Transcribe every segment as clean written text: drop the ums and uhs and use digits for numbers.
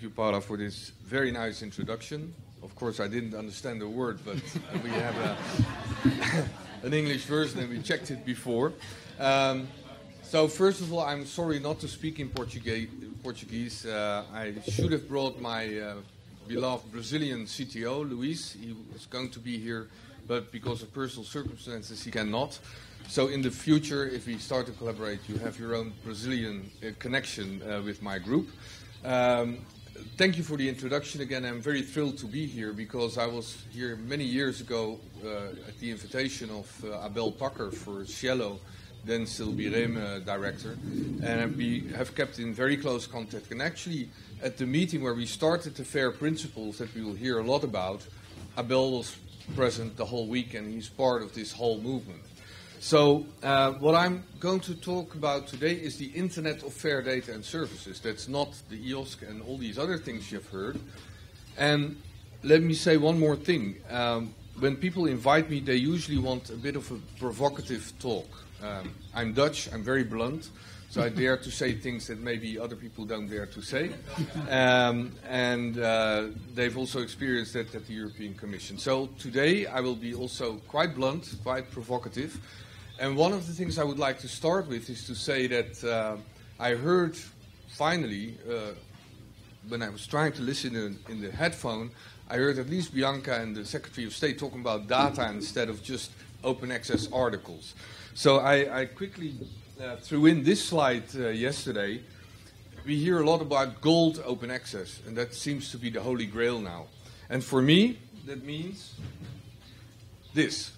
Thank you, Paula, for this very nice introduction. Of course, I didn't understand a word, but we have an English version and we checked it before. So first of all, I'm sorry not to speak in Portuguese. I should have brought my beloved Brazilian CTO, Luis. He was going to be here, but because of personal circumstances, he cannot. So in the future, if we start to collaborate, you have your own Brazilian connection with my group. Thank you for the introduction again. I'm very thrilled to be here because I was here many years ago at the invitation of Abel Packer for Cielo, then still BIREM director, and we have kept in very close contact. And actually, at the meeting where we started the FAIR principles that we will hear a lot about, Abel was present the whole week, and he's part of this whole movement. So what I'm going to talk about today is the Internet of Fair Data and Services. That's not the IOSC and all these other things you've heard. And let me say one more thing. When people invite me, they usually want a bit of a provocative talk. I'm Dutch, I'm very blunt, so I dare to say things that maybe other people don't dare to say. And they've also experienced that at the European Commission. So today I will be also quite blunt, quite provocative. And one of the things I would like to start with is to say that I heard finally, when I was trying to listen in the headphone, I heard at least Bianca and the Secretary of State talking about data instead of just open access articles. So I quickly threw in this slide yesterday. We hear a lot about gold open access, and that seems to be the holy grail now. And for me, that means this.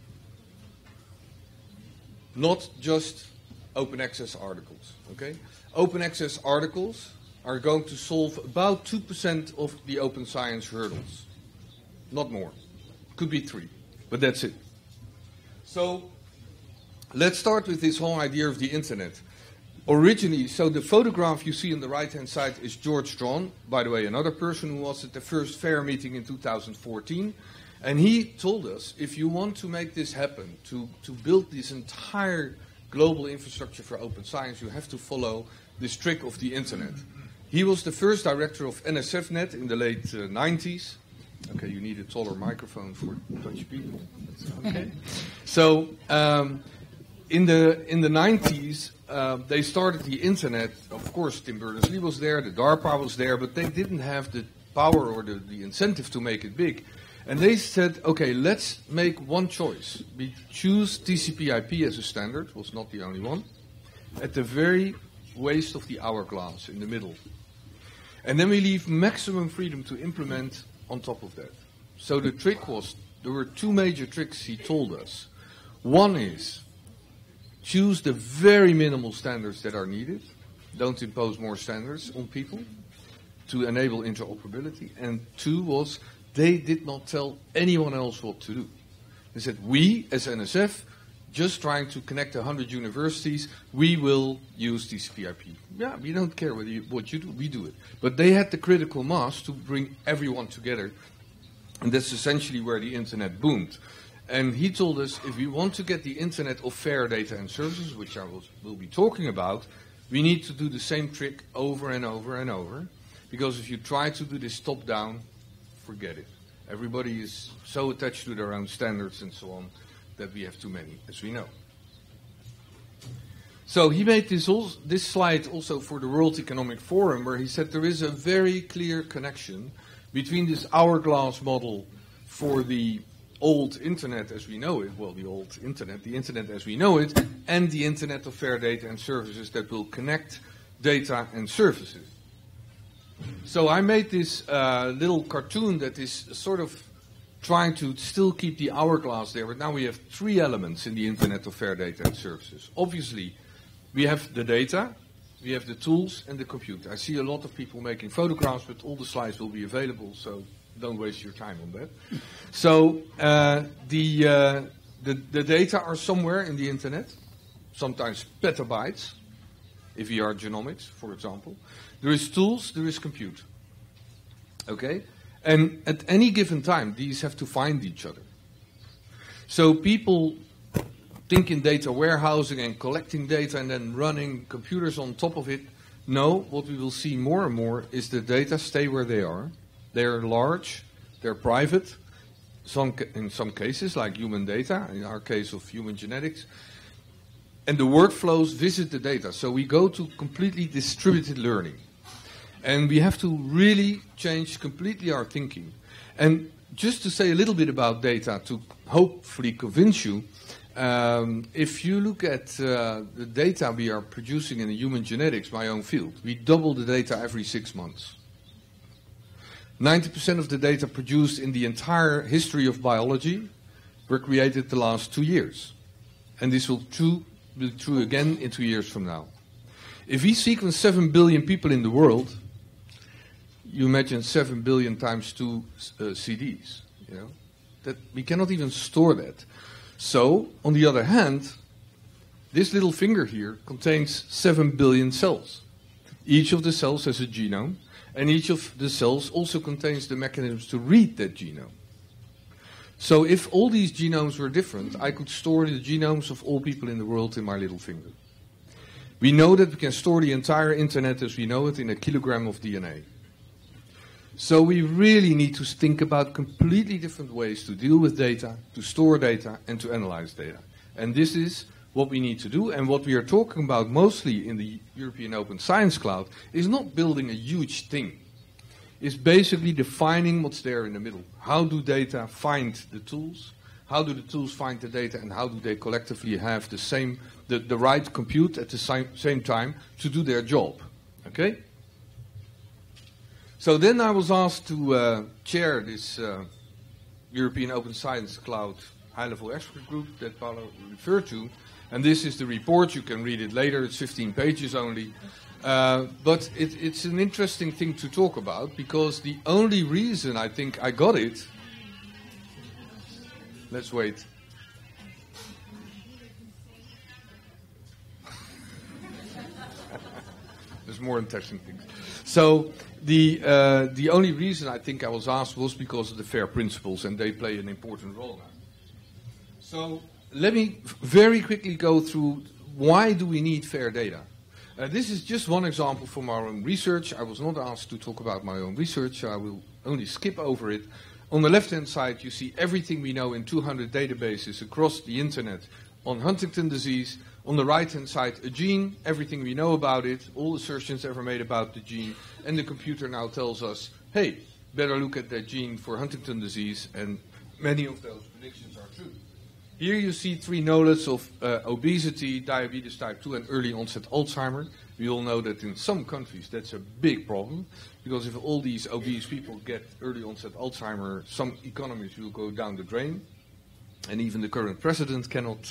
Not just open access articles, okay? Open access articles are going to solve about 2% of the open science hurdles. Not more. Could be 3, but that's it. So let's start with this whole idea of the internet. Originally, so the photograph you see on the right-hand side is George Strawn, by the way, another person who was at the first FAIR meeting in 2014. And he told us, if you want to make this happen, to build this entire global infrastructure for open science, you have to follow this trick of the internet. He was the first director of NSFNet in the late 90s. Okay, you need a taller microphone for Dutch people. That's okay. So in the 90s, they started the internet. Of course, Tim Berners-Lee was there, the DARPA was there, but they didn't have the power or the incentive to make it big. And they said, okay, let's make one choice. We choose TCP/IP as a standard, was not the only one, at the very waist of the hourglass in the middle. And then we leave maximum freedom to implement on top of that. So the trick was, there were 2 major tricks he told us. One is, choose the very minimal standards that are needed. Don't impose more standards on people to enable interoperability. And 2 was, they did not tell anyone else what to do. They said, we, as NSF, just trying to connect 100 universities, we will use TCP/IP. Yeah, we don't care what you do, we do it. But they had the critical mass to bring everyone together. And that's essentially where the internet boomed. And he told us, if we want to get the Internet of Fair Data and Services, which I will be talking about, we need to do the same trick over and over and over. Because if you try to do this top-down, forget it. Everybody is so attached to their own standards and so on that we have too many, as we know. So he made this slide also for the World Economic Forum, where he said there is a very clear connection between this hourglass model for the old internet as we know it, well, the internet as we know it, and the Internet of Fair Data and Services that will connect data and services. So I made this little cartoon that is sort of trying to still keep the hourglass there, but now we have 3 elements in the Internet of Fair Data and Services. Obviously, we have the data, we have the tools, and the computer. I see a lot of people making photographs, but all the slides will be available, so don't waste your time on that. So the data are somewhere in the Internet, sometimes petabytes, if we are genomics, for example. There is tools, there is compute. Okay? And at any given time, these have to find each other. So people think in data warehousing and collecting data and then running computers on top of it. No, what we will see more and more is the data stay where they are. They are large, they're private, in some cases, like human data, in our case of human genetics. And the workflows visit the data. So we go to completely distributed learning. And we have to really change completely our thinking. And just to say a little bit about data to hopefully convince you, if you look at the data we are producing in the human genetics, my own field, we double the data every 6 months. 90% of the data produced in the entire history of biology were created the last 2 years. And this will be true again in 2 years from now. If we sequence 7 billion people in the world, you imagine 7 billion times 2 CDs. You know, that we cannot even store that. So, on the other hand, this little finger here contains 7 billion cells. Each of the cells has a genome, and each of the cells also contains the mechanisms to read that genome. So if all these genomes were different, I could store the genomes of all people in the world in my little finger. We know that we can store the entire internet as we know it in a kilogram of DNA. So we really need to think about completely different ways to deal with data, to store data, and to analyze data. And this is what we need to do, and what we are talking about mostly in the European Open Science Cloud is not building a huge thing. It's basically defining what's there in the middle. How do data find the tools? How do the tools find the data, and how do they collectively have the right compute at the same time to do their job? Okay? So then I was asked to chair this European Open Science Cloud high-level expert group that Paolo referred to. And this is the report. You can read it later. It's 15 pages only. But it's an interesting thing to talk about, because the only reason I think I got it... Let's wait. There's more interesting things. So the only reason I think I was asked was because of the FAIR principles, and they play an important role now. So let me very quickly go through why do we need FAIR data. This is just one example from our own research. I was not asked to talk about my own research, so I will only skip over it. On the left-hand side, you see everything we know in 200 databases across the internet on Huntington disease. On the right-hand side, a gene, everything we know about it, all assertions ever made about the gene, and the computer now tells us, hey, better look at that gene for Huntington disease, and many of those predictions are true. Here you see 3 knowledge of obesity, diabetes type 2, and early onset Alzheimer. We all know that in some countries that's a big problem, because if all these obese people get early onset Alzheimer, some economies will go down the drain, and even the current president cannot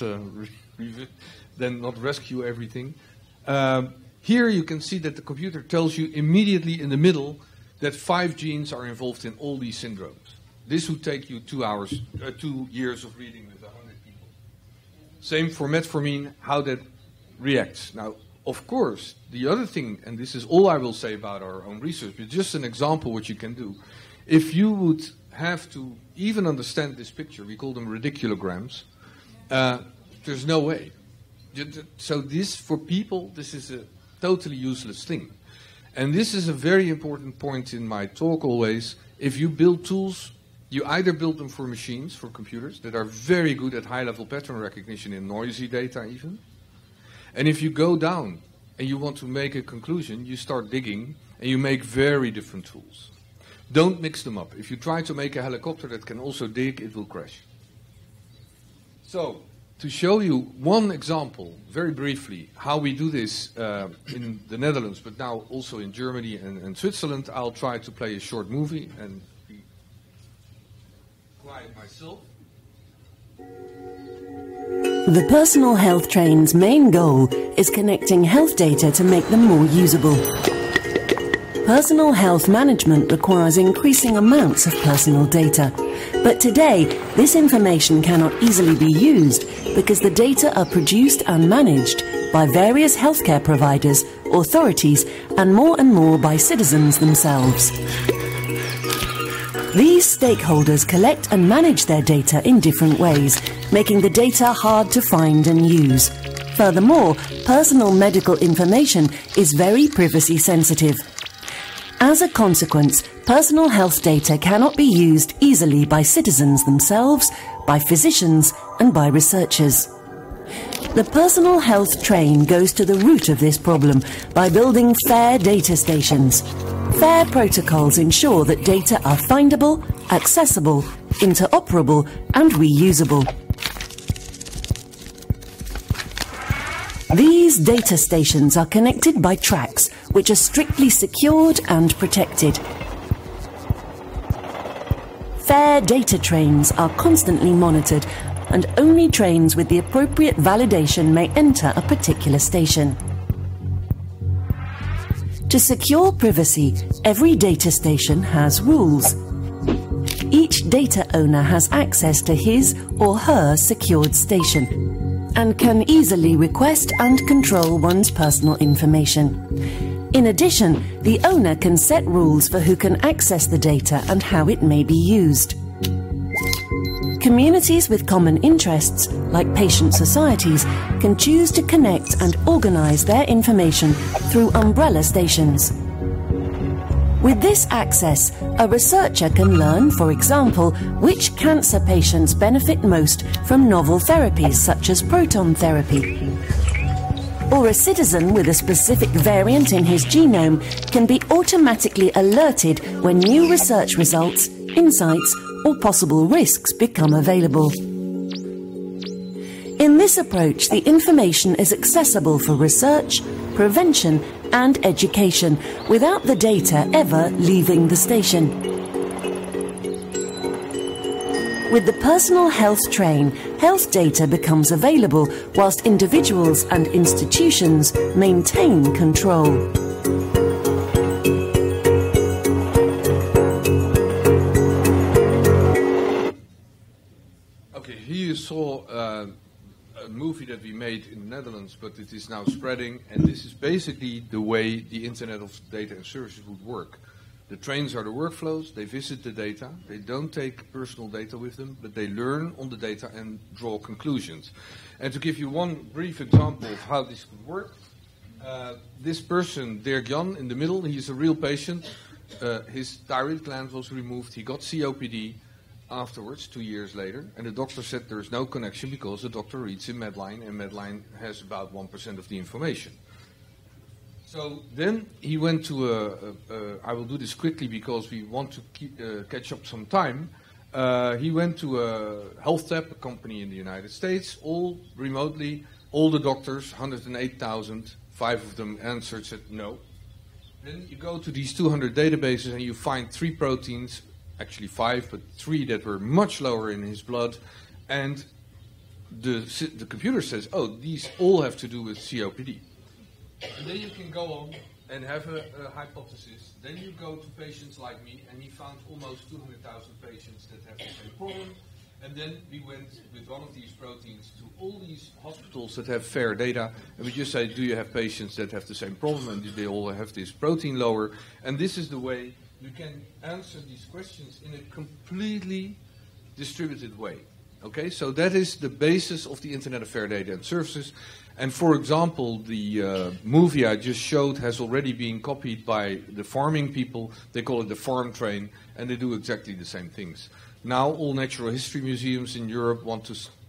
then not rescue everything. Here you can see that the computer tells you immediately in the middle that 5 genes are involved in all these syndromes. This would take you 2 years of reading with 100 people. Same for metformin, how that reacts. Now, of course, the other thing, and this is all I will say about our own research, but just an example what you can do. If you would have to even understand this picture, we call them radiculograms, there's no way. So this, for people, this is a totally useless thing. And this is a very important point in my talk always. If you build tools, you either build them for machines, for computers, that are very good at high-level pattern recognition in noisy data even. And if you go down and you want to make a conclusion, you start digging and you make very different tools. Don't mix them up. If you try to make a helicopter that can also dig, it will crash. So, to show you one example, very briefly, how we do this in the Netherlands, but now also in Germany and Switzerland, I'll try to play a short movie and be quiet myself. The Personal Health Train's main goal is connecting health data to make them more usable. Personal health management requires increasing amounts of personal data, but today this information cannot easily be used because the data are produced and managed by various healthcare providers, authorities, and more by citizens themselves. These stakeholders collect and manage their data in different ways, making the data hard to find and use. Furthermore, personal medical information is very privacy sensitive. As a consequence, personal health data cannot be used easily by citizens themselves, by physicians, and by researchers. The Personal Health Train goes to the root of this problem by building FAIR data stations. FAIR protocols ensure that data are findable, accessible, interoperable, and reusable. These data stations are connected by tracks which are strictly secured and protected. FAIR data trains are constantly monitored, and only trains with the appropriate validation may enter a particular station. To secure privacy, every data station has rules. Each data owner has access to his or her secured station and can easily request and control one's personal information. In addition, the owner can set rules for who can access the data and how it may be used. Communities with common interests, like patient societies, can choose to connect and organize their information through umbrella stations. With this access, a researcher can learn, for example, which cancer patients benefit most from novel therapies such as proton therapy. Or a citizen with a specific variant in his genome can be automatically alerted when new research results, insights, or possible risks become available. In this approach, the information is accessible for research, prevention, and education without the data ever leaving the station. With the Personal Health Train, health data becomes available whilst individuals and institutions maintain control. Okay, here you saw a movie that we made in the Netherlands, but it is now spreading, and this is basically the way the Internet of Data and Services would work. The trains are the workflows, they visit the data, they don't take personal data with them, but they learn on the data and draw conclusions. And to give you one brief example of how this could work, this person, Dirk Jan, in the middle, he's a real patient. His thyroid gland was removed, he got COPD. Afterwards, 2 years later, and the doctor said there is no connection because the doctor reads in Medline, and Medline has about 1% of the information. So then he went to I will do this quickly because we want to catch up some time. He went to a HealthTap, a company in the United States, all remotely, all the doctors, 108,000, 5 of them answered, said no. Then you go to these 200 databases and you find 3 proteins, actually 5, but 3 that were much lower in his blood, and the computer says, oh, these all have to do with COPD. And then you can go on and have a hypothesis. Then you go to patients like me, and he found almost 200,000 patients that have the same problem. And then we went with one of these proteins to all these hospitals that have FAIR data, and we just say, do you have patients that have the same problem, and do they all have this protein lower? And this is the way you can answer these questions in a completely distributed way. Okay, so that is the basis of the Internet of Fair Data and Services. And for example, the movie I just showed has already been copied by the farming people. They call it the farm train, and they do exactly the same things. Now all natural history museums in Europe want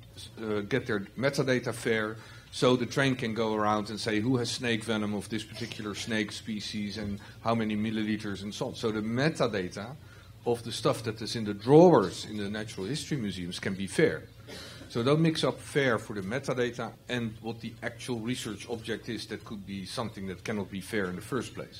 to get their metadata fair, so the train can go around and say who has snake venom of this particular snake species and how many milliliters and so on. So the metadata of the stuff that is in the drawers in the natural history museums can be fair. So don't mix up fair for the metadata and what the actual research object is that could be something that cannot be fair in the first place.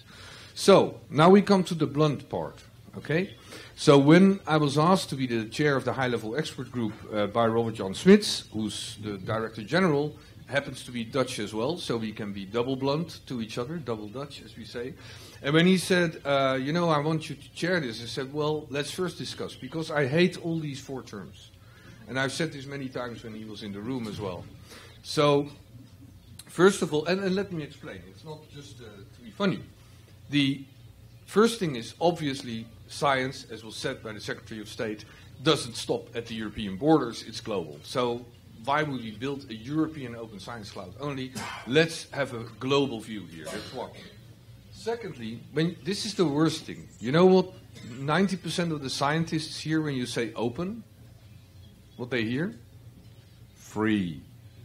So now we come to the blunt part. Okay, so when I was asked to be the chair of the high-level expert group by Robert Jan Smits, who's the Director General, happens to be Dutch as well, so we can be double blunt to each other, double Dutch, as we say. And when he said, you know, I want you to chair this, I said, well, let's first discuss, because I hate all these 4 terms. And I've said this many times when he was in the room as well. So, first of all, and let me explain, it's not just to be funny. The first thing is, obviously, science, as was said by the Secretary of State, doesn't stop at the European borders, it's global. So why would we build a European open science cloud only? Let's have a global view here. That's one. Secondly, this is the worst thing. You know what 90% of the scientists hear when you say open? What they hear? Free.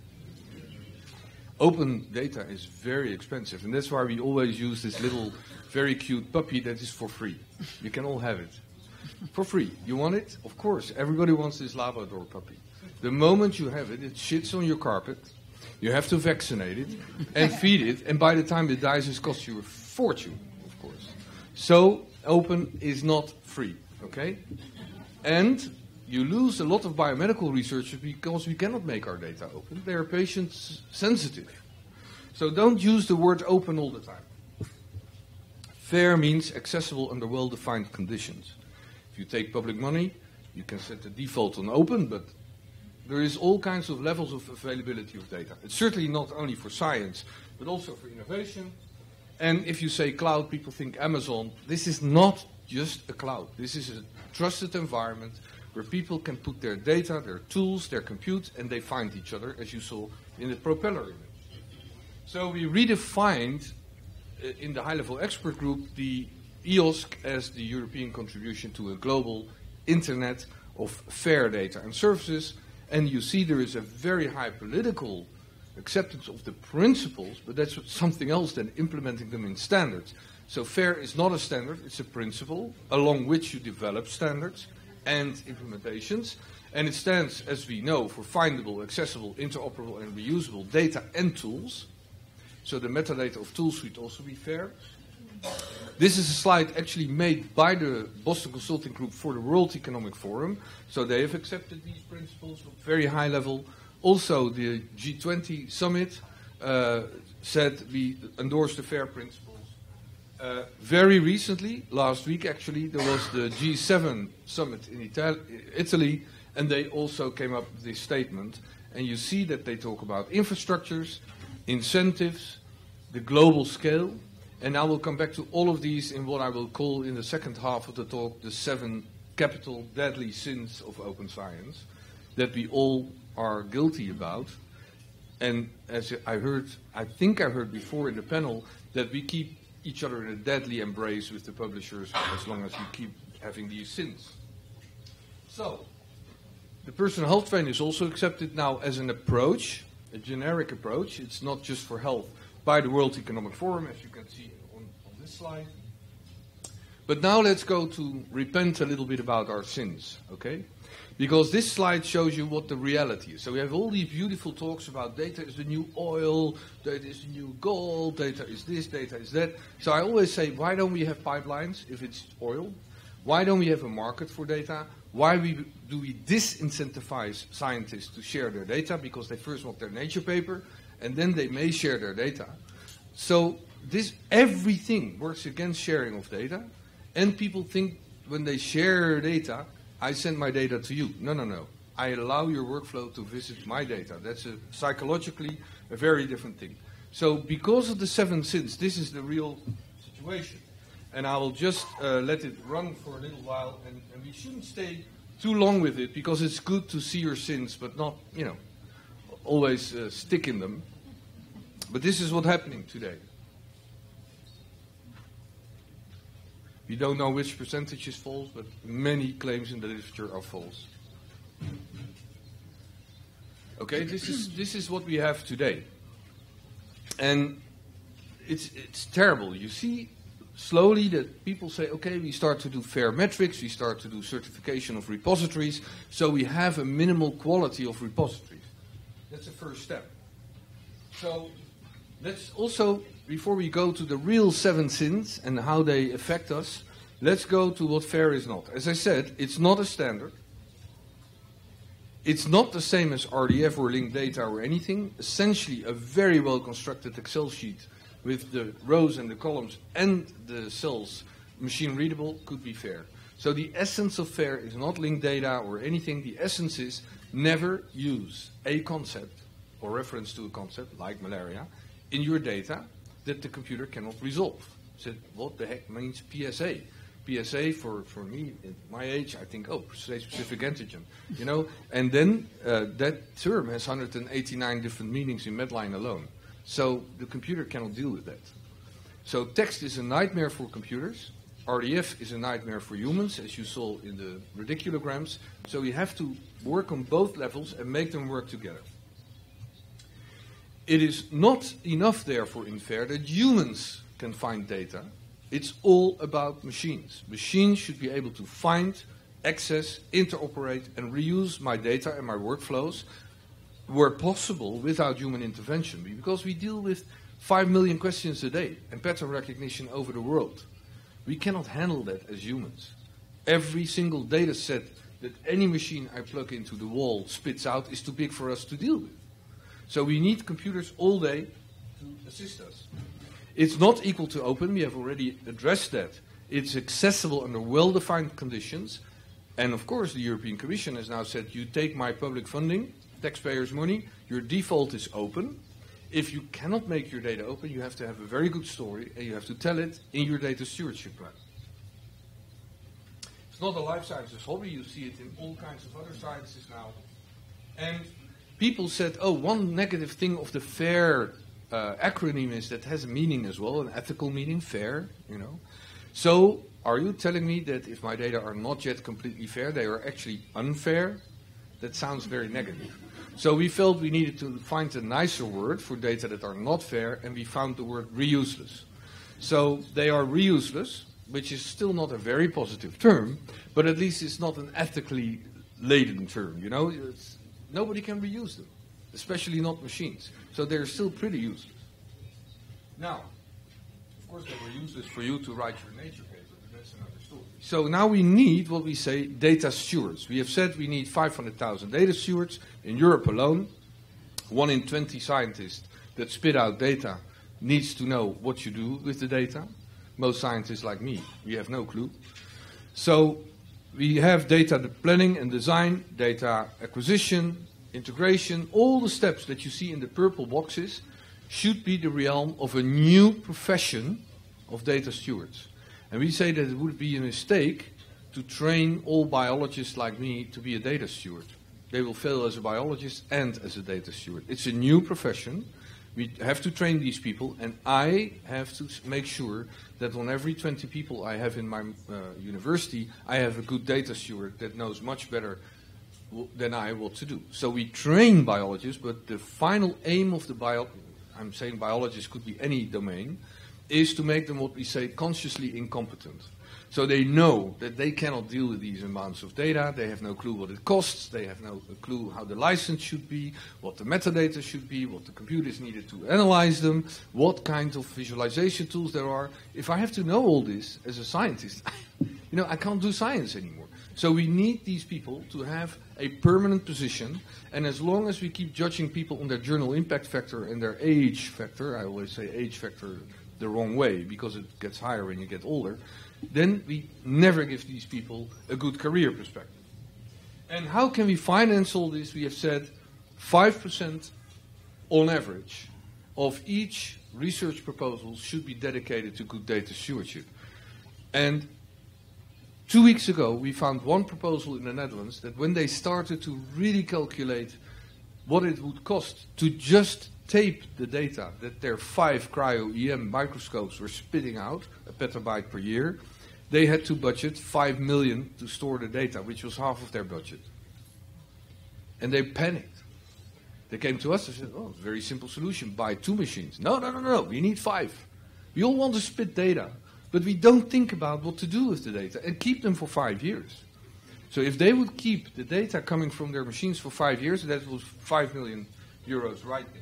Open data is very expensive, and that's why we always use this little, very cute puppy that is for free. You can all have it. For free. You want it? Of course. Everybody wants this Labrador puppy. The moment you have it, it shits on your carpet. You have to vaccinate it and feed it, and by the time it dies, it costs you a fortune, of course. So, open is not free, okay? And you lose a lot of biomedical researchers because we cannot make our data open. They are patient sensitive. So don't use the word open all the time. Fair means accessible under well-defined conditions. If you take public money, you can set the default on open, but there is all kinds of levels of availability of data. It's certainly not only for science, but also for innovation. And if you say cloud, people think Amazon. This is not just a cloud. This is a trusted environment where people can put their data, their tools, their compute, and they find each other, as you saw in the propeller image. So we redefined, in the high-level expert group, the EOSC as the European contribution to a global internet of fair data and services. And you see there is a very high political acceptance of the principles, but that's something else than implementing them in standards. So FAIR is not a standard, it's a principle along which you develop standards and implementations. And it stands, as we know, for findable, accessible, interoperable and reusable data and tools. So the metadata of tools should also be fair. This is a slide actually made by the Boston Consulting Group for the World Economic Forum. So they have accepted these principles at very high level. Also, the G20 summit said we endorse the FAIR principles. Very recently, last week actually, there was the G7 summit in Italy, and they also came up with this statement. And you see that they talk about infrastructures, incentives, the global scale. And I will come back to all of these in what I will call in the second half of the talk the 7 capital deadly sins of open science that we all are guilty about. And as I think I heard before in the panel, that we keep each other in a deadly embrace with the publishers as long as we keep having these sins. So, the personal health train is also accepted now as an approach, a generic approach. It's not just for health by the World Economic Forum, as you can see on this slide. But now let's go to repent a little bit about our sins, okay? Because this slide shows you what the reality is. So we have all these beautiful talks about data is the new oil, data is the new gold, data is this, data is that. So I always say, why don't we have pipelines if it's oil? Why don't we have a market for data? Why do we disincentivize scientists to share their data? Because they first want their Nature paper, and then they may share their data. So everything works against sharing of data, and people think when they share data, I send my data to you. No, no, no. I allow your workflow to visit my data. That's psychologically a very different thing. So because of the 7 sins, this is the real situation. And I will just let it run for a little while, and we shouldn't stay too long with it, because it's good to see your sins, but not, always stick in them. But this is what's happening today. We don't know which percentage is false, but many claims in the literature are false. Okay, this is what we have today. And it's terrible. You see slowly that people say, okay, we start to do fair metrics, we start to do certification of repositories, so we have a minimal quality of repositories. That's the first step. So let's also, before we go to the real 7 sins and how they affect us, let's go to what FAIR is not. As I said, it's not a standard. It's not the same as RDF or linked data or anything. Essentially, a very well-constructed Excel sheet with the rows and the columns and the cells machine readable could be FAIR. So the essence of FAIR is not linked data or anything. The essence is never use a concept or reference to a concept like malaria in your data that the computer cannot resolve. So what the heck means PSA? PSA for me, at my age, I think, oh, state-specific antigen, you know. And then that term has 189 different meanings in Medline alone. So the computer cannot deal with that. So text is a nightmare for computers. RDF is a nightmare for humans, as you saw in the radiculograms. So we have to work on both levels and make them work together. It is not enough, therefore, in FAIR that humans can find data. It's all about machines. Machines should be able to find, access, interoperate, and reuse my data and my workflows where possible without human intervention. Because we deal with 5 million questions a day and pattern recognition over the world. We cannot handle that as humans. Every single data set that any machine I plug into the wall spits out is too big for us to deal with. So we need computers all day to assist us. It's not equal to open. We have already addressed that. It's accessible under well-defined conditions. And of course, the European Commission has now said, you take my public funding, taxpayers' money, your default is open. If you cannot make your data open, you have to have a very good story, and you have to tell it in your data stewardship plan. It's not a life sciences hobby. You see it in all kinds of other sciences now. And people said, oh, one negative thing of the FAIR acronym is that has a meaning as well, an ethical meaning, FAIR, you know. So are you telling me that if my data are not yet completely fair, they are actually unfair? That sounds very negative. So we felt we needed to find a nicer word for data that are not fair, and we found the word reuseless. So they are reuseless, which is still not a very positive term, but at least it's not an ethically laden term, you know. Nobody can reuse them, especially not machines. So they're still pretty useless. Now, of course, they were useless for you to write your nature paper, but that's another story. So now we need what we say data stewards. We have said we need 500,000 data stewards in Europe alone. 1 in 20 scientists that spit out data needs to know what you do with the data. Most scientists like me, we have no clue. So we have data planning and design, data acquisition, integration. All the steps that you see in the purple boxes should be the realm of a new profession of data stewards. And we say that it would be a mistake to train all biologists like me to be a data steward. They will fail as a biologist and as a data steward. It's a new profession. We have to train these people, and I have to make sure that on every 20 people I have in my university, I have a good data steward that knows much better than I what to do. So we train biologists, but the final aim of the I'm saying biologists could be any domain, is to make them what we say consciously incompetent. So they know that they cannot deal with these amounts of data, they have no clue what it costs, they have no clue how the license should be, what the metadata should be, what the computer is needed to analyze them, what kind of visualization tools there are. If I have to know all this as a scientist, you know, I can't do science anymore. So we need these people to have a permanent position, and as long as we keep judging people on their journal impact factor and their age factor, I always say age factor the wrong way because it gets higher when you get older, then we never give these people a good career perspective. And how can we finance all this? We have said 5% on average of each research proposal should be dedicated to good data stewardship. And 2 weeks ago, we found one proposal in the Netherlands that when they started to really calculate what it would cost to just tape the data that their 5 cryo-EM microscopes were spitting out, a petabyte per year, they had to budget 5 million to store the data, which was half of their budget. And they panicked. They came to us and said, oh, very simple solution, buy 2 machines. No, we need 5. We all want to spit data, but we don't think about what to do with the data and keep them for 5 years. So if they would keep the data coming from their machines for 5 years, that was 5 million euros right there.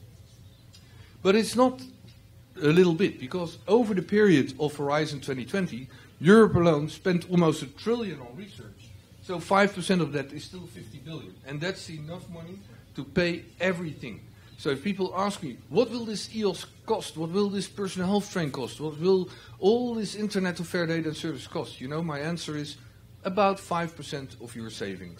But it's not a little bit, because over the period of Horizon 2020, Europe alone spent almost $1 trillion on research. So 5% of that is still 50 billion. And that's enough money to pay everything. So if people ask me, what will this EOS cost? What will this personal health train cost? What will all this Internet of Fair Data and Service cost? You know, my answer is about 5% of your savings.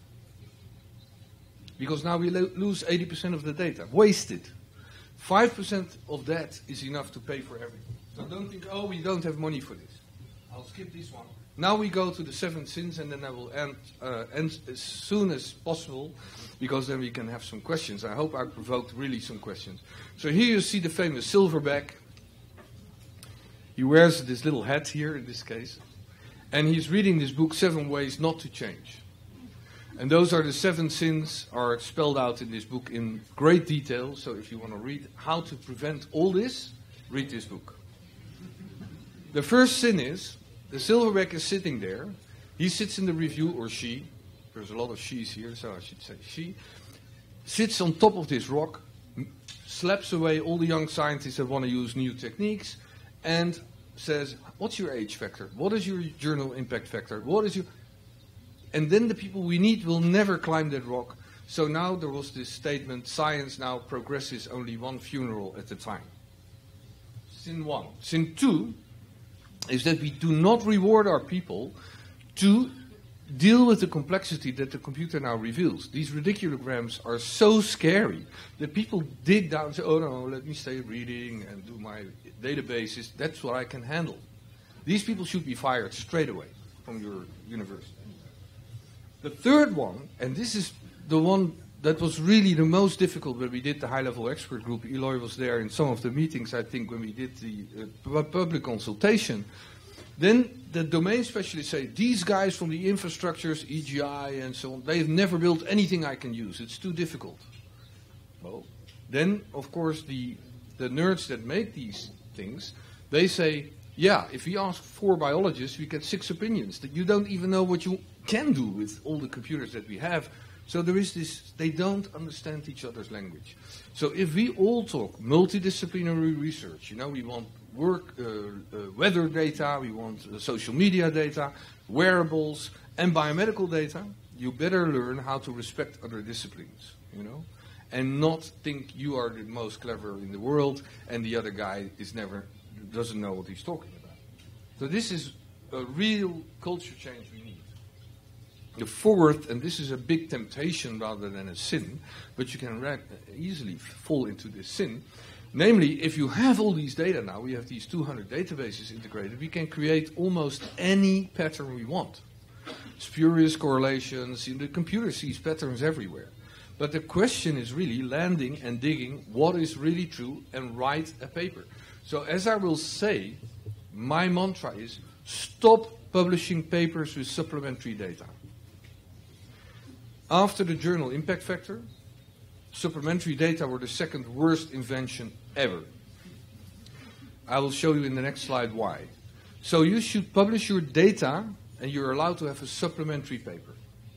Because now we lose 80% of the data, wasted. 5% of that is enough to pay for everything. So don't think, oh, we don't have money for this. I'll skip this one. Now we go to the 7 sins, and then I will end as soon as possible, because then we can have some questions. I hope I provoked really some questions. So here you see the famous Silverback. He wears this little hat here in this case, and he's reading this book, 7 Ways Not to Change. And those are the 7 sins are spelled out in this book in great detail. So if you want to read how to prevent all this, read this book. The first sin is, the Silverback is sitting there. He sits in the review, or she, there's a lot of she's here, so I should say she, sits on top of this rock, slaps away all the young scientists that want to use new techniques, and says, what's your age factor? What is your journal impact factor? What is your... And then the people we need will never climb that rock. So now there was this statement, science now progresses only one funeral at a time. Sin 1. Sin 2 is that we do not reward our people to deal with the complexity that the computer now reveals. These ridiculograms are so scary that people dig down and say, oh no, let me stay reading and do my databases. That's what I can handle. These people should be fired straight away from your university. The third one, and this is the one that was really the most difficult when we did the high-level expert group. Eloy was there in some of the meetings, I think, when we did the public consultation. Then the domain specialists say, these guys from the infrastructures, EGI and so on, they've never built anything I can use. It's too difficult. Well, then, of course, the nerds that make these things, they say, yeah, if we ask 4 biologists, we get 6 opinions. That you don't even know what you can do with all the computers that we have. So there is this, they don't understand each other's language. So if we all talk multidisciplinary research, you know, we want weather data, we want social media data, wearables, and biomedical data, you better learn how to respect other disciplines, you know, and not think you are the most clever in the world and the other guy doesn't know what he's talking about. So this is a real culture change we need. The fourth, and this is a big temptation rather than a sin, but you can easily fall into this sin. Namely, if you have all these data now, we have these 200 databases integrated, we can create almost any pattern we want. Spurious correlations, the computer sees patterns everywhere. But the question is really landing and digging what is really true and write a paper. So as I will say, my mantra is stop publishing papers with supplementary data. After the journal impact factor, supplementary data were the second worst invention ever. I will show you in the next slide why. So you should publish your data and you're allowed to have a supplementary paper.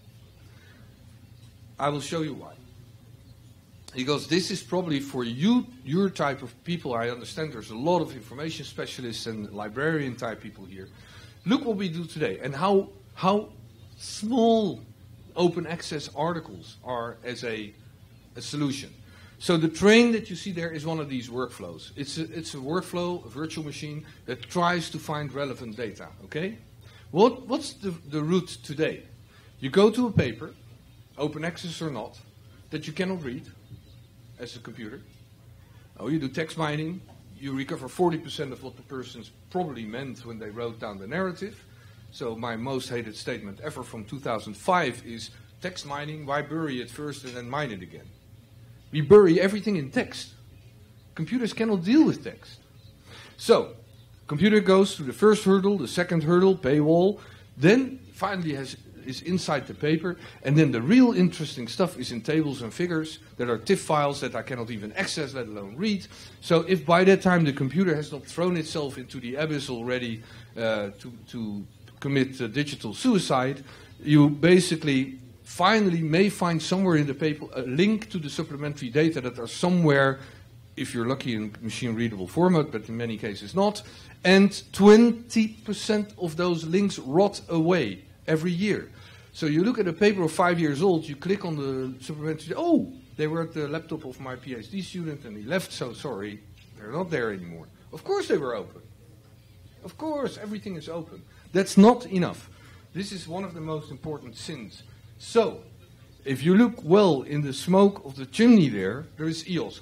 I will show you why. Because this is probably for you, your type of people. I understand there's a lot of information specialists and librarian type people here. Look what we do today and how small open access articles are as a solution. So the train that you see there is one of these workflows. It's a workflow, a virtual machine that tries to find relevant data, okay? What's the route today? You go to a paper, open access or not, that you cannot read as a computer. Oh, you do text mining, you recover 40% of what the person's probably meant when they wrote down the narrative. So my most hated statement ever from 2005 is text mining, why bury it first and then mine it again? We bury everything in text. Computers cannot deal with text. So, computer goes through the first hurdle, the second hurdle, paywall, then finally is inside the paper, and then the real interesting stuff is in tables and figures that are TIFF files that I cannot even access, let alone read. So if by that time the computer has not thrown itself into the abyss already to commit digital suicide, you basically finally may find somewhere in the paper a link to the supplementary data that are somewhere, if you're lucky, in machine-readable format, but in many cases not, and 20% of those links rot away every year. So you look at a paper of 5 years old, you click on the supplementary, oh, they were at the laptop of my PhD student and he left, so sorry, they're not there anymore. Of course they were open. Of course, everything is open. That's not enough. This is one of the most important sins. So, if you look well in the smoke of the chimney there is EOSC.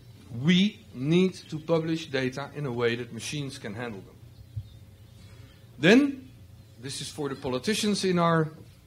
We need to publish data in a way that machines can handle them. Then, this is for the politicians in our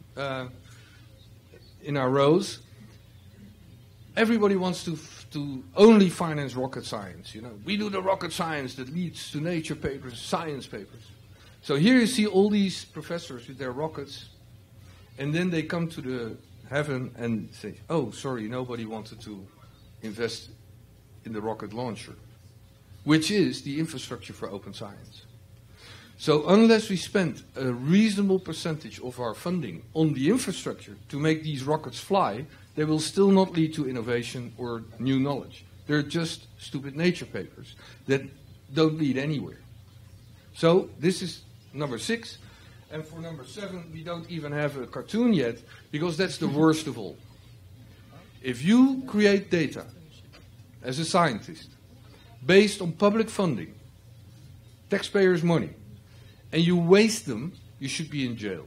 rows. Everybody wants to only finance rocket science. You know, we do the rocket science that leads to Nature papers, science papers. So here you see all these professors with their rockets, and then they come to the heaven and say, "Oh, sorry, nobody wanted to invest in the rocket launcher," which is the infrastructure for open science. So unless we spend a reasonable percentage of our funding on the infrastructure to make these rockets fly, they will still not lead to innovation or new knowledge. They're just stupid Nature papers that don't lead anywhere. So this is number 6. And for number 7, we don't even have a cartoon yet, because that's the worst of all. If you create data as a scientist based on public funding, taxpayers' money, and you waste them, you should be in jail.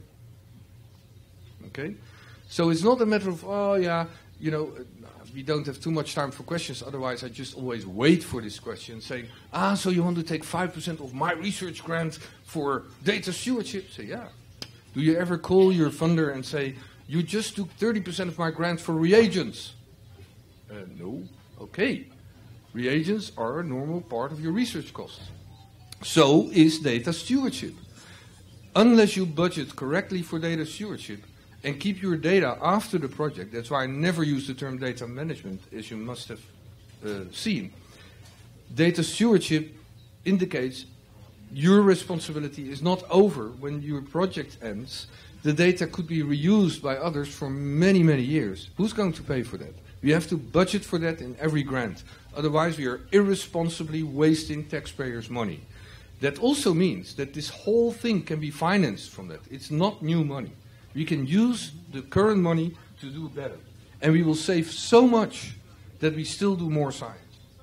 Okay? So it's not a matter of, oh yeah, you know, we don't have too much time for questions, otherwise I just always wait for this question, saying, so you want to take 5% of my research grant for data stewardship? Say, yeah. Do you ever call your funder and say, you just took 30% of my grant for reagents? No. Okay. Reagents are a normal part of your research costs. So is data stewardship. Unless you budget correctly for data stewardship and keep your data after the project, that's why I never use the term data management, as you must have seen. Data stewardship indicates your responsibility is not over when your project ends. The data could be reused by others for many, many years. Who's going to pay for that? We have to budget for that in every grant. Otherwise, we are irresponsibly wasting taxpayers' money. That also means that this whole thing can be financed from that. It's not new money. We can use the current money to do better. And we will save so much that we still do more science.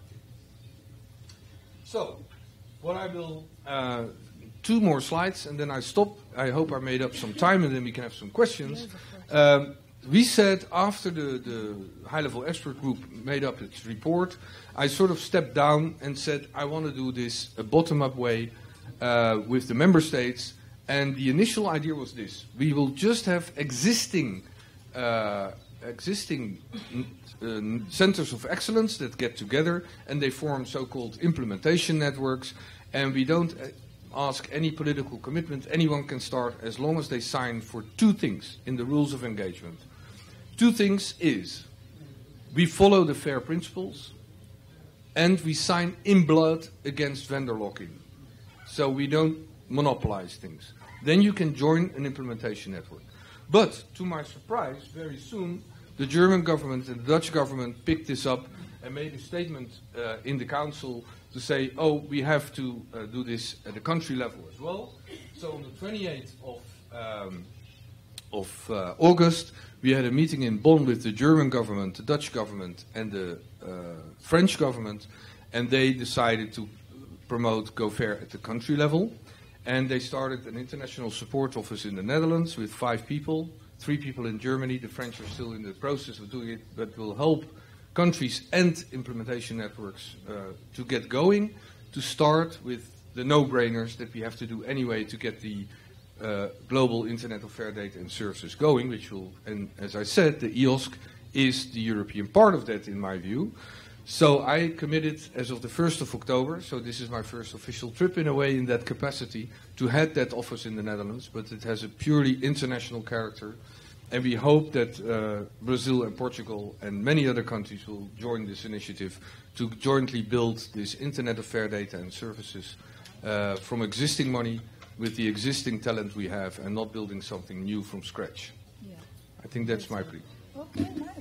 So, what I will, 2 more slides and then I stop. I hope I made up some time and then we can have some questions. We said after the high-level expert group made up its report, I sort of stepped down and said I want to do this a bottom-up way with the member states. And the initial idea was this: we will just have existing centers of excellence that get together and they form so-called implementation networks, and we don't ask any political commitment. Anyone can start as long as they sign for 2 things in the rules of engagement. 2 things is we follow the FAIR principles and we sign in blood against vendor lock-in. So we don't monopolize things. Then you can join an implementation network. But, to my surprise, very soon, the German government and the Dutch government picked this up and made a statement in the council to say, oh, we have to do this at the country level as well. So on the 28th of August, we had a meeting in Bonn with the German government, the Dutch government, and the French government, and they decided to promote GoFair at the country level. And they started an international support office in the Netherlands with 5 people, 3 people in Germany. The French are still in the process of doing it, but will help countries and implementation networks to get going, to start with the no-brainers that we have to do anyway to get the global Internet of Fair Data and Services going, which will, and as I said, the EOSC is the European part of that in my view. So I committed as of the 1st of October, so this is my first official trip in a way in that capacity, to head that office in the Netherlands, but it has a purely international character. And we hope that Brazil and Portugal and many other countries will join this initiative to jointly build this Internet of Fair Data and Services from existing money with the existing talent we have and not building something new from scratch. Yeah. I think that's my plea. Okay, nice.